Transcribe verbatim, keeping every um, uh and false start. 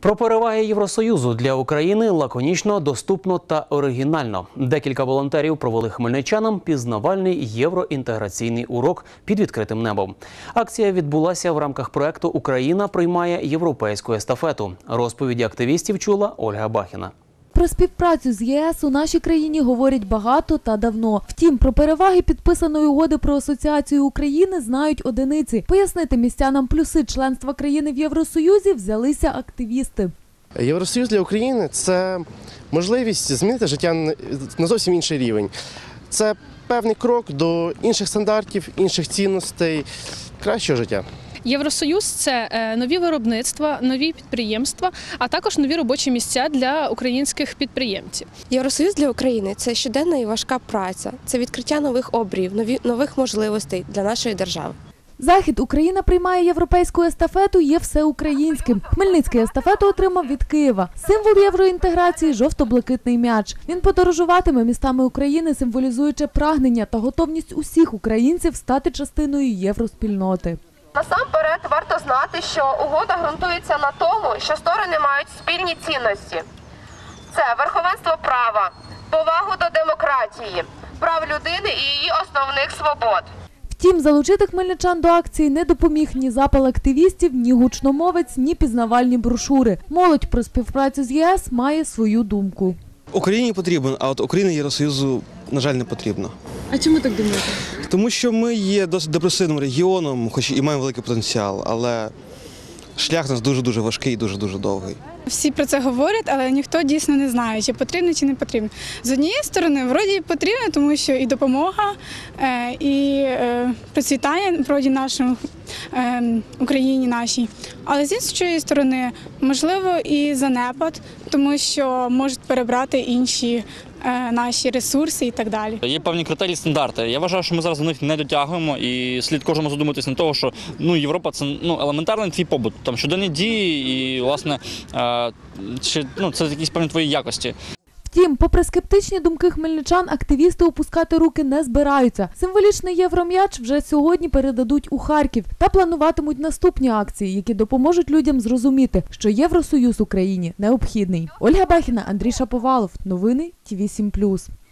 Про переваги Євросоюзу для України лаконічно, доступно та оригінально. Декілька волонтерів провели хмельничанам пізнавальний євроінтеграційний урок під відкритим небом. Акція відбулася в рамках проекту «Україна приймає європейську естафету». Розповіді активістів чула Ольга Бахіна. Про співпрацю з ЄС у нашій країні говорять багато та давно. Втім, про переваги підписаної угоди про асоціацію України знають одиниці. Пояснити містянам плюси членства країни в Євросоюзі взялися активісти. Євросоюз для України – це можливість змінити життя на зовсім інший рівень. Це певний крок до інших стандартів, інших цінностей, кращого життя. Євросоюз – це нові виробництва, нові підприємства, а також нові робочі місця для українських підприємців. Євросоюз для України – це щоденна і важка праця, це відкриття нових обріїв, нові, нових можливостей для нашої держави. Захід «Україна приймає європейську естафету» є всеукраїнським. Хмельницький естафету отримав від Києва. Символ євроінтеграції – жовто-блакитний м'яч. Він подорожуватиме містами України, символізуючи прагнення та готовність усіх українців стати частиною євроспільноти. Насамперед варто знати, що угода ґрунтується на тому, що сторони мають спільні цінності. Це верховенство права, повагу до демократії, прав людини і її основних свобод. Втім, залучити хмельничан до акції не допоміг ні запал активістів, ні гучномовець, ні пізнавальні брошури. Молодь про співпрацю з ЄС має свою думку. Україні потрібен, а от Україні Євросоюзу, на жаль, не потрібно. А чому так думаєте? Тому що ми є досить депресивним регіоном, хоч і маємо великий потенціал, але шлях у нас дуже-дуже важкий і дуже-дуже довгий. Всі про це говорять, але ніхто дійсно не знає, чи потрібно, чи не потрібно. З однієї сторони, вроді потрібно, тому що і допомога, і процвітання вроді нашому Україні нашій. Але з іншої сторони, можливо, і занепад, тому що можуть перебрати інші наші ресурси і так далі. Є певні критерії, стандарти. Я вважаю, що ми зараз до них не дотягуємо і слід кожному задуматися на того, що ну, Європа – це ну, елементарний твій побут, там щоденні дії і, власне, е, чи, ну, це якісь певні твої якості. Втім, попри скептичні думки хмельничан, активісти опускати руки не збираються. Символічний євром'яч вже сьогодні передадуть у Харків та плануватимуть наступні акції, які допоможуть людям зрозуміти, що Євросоюз Україні необхідний. Ольга Бахіна, Андрій Шаповалов. Новини Ті Ві сім плюс.